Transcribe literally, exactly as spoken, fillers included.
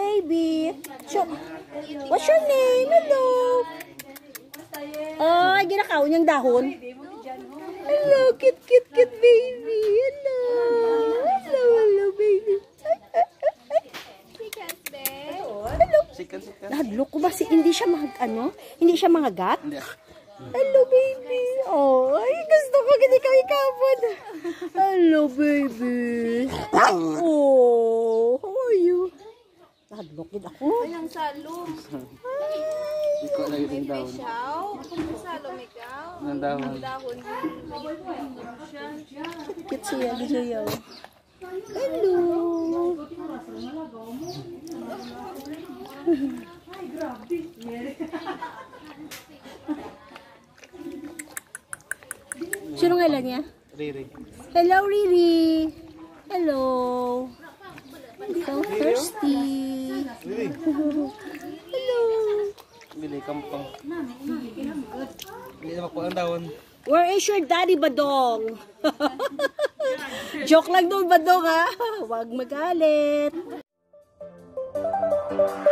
baby. So, what's your name? Hello. Ay, ginakaw niyang dahon. Hello, cute, cute, cute baby. Hello. Hello, hello, baby. Hello. Nahadlok ko ba si hindi siya mag ano? Hindi siya mga gat? Hello, baby. Oh, ay, gusto ko gini ka ikapon. Hello, baby. Oh, how are you? Nahadlok din ako. Ay, ang salom. Ikaw lagi ng dahon. Ang salom ikaw. Ng dahon. Ang dahon. Cute siya, gito yaw. Hello. Ay, grabe. Sino ngalan niya? Riri. Hello, Riri. Hello. So thirsty. Riri. Hello. Bili kampang. Hindi na makuha ang dahon. Where is your daddy, Badong? Joke lang doon, Badong, ha? Huwag magalit.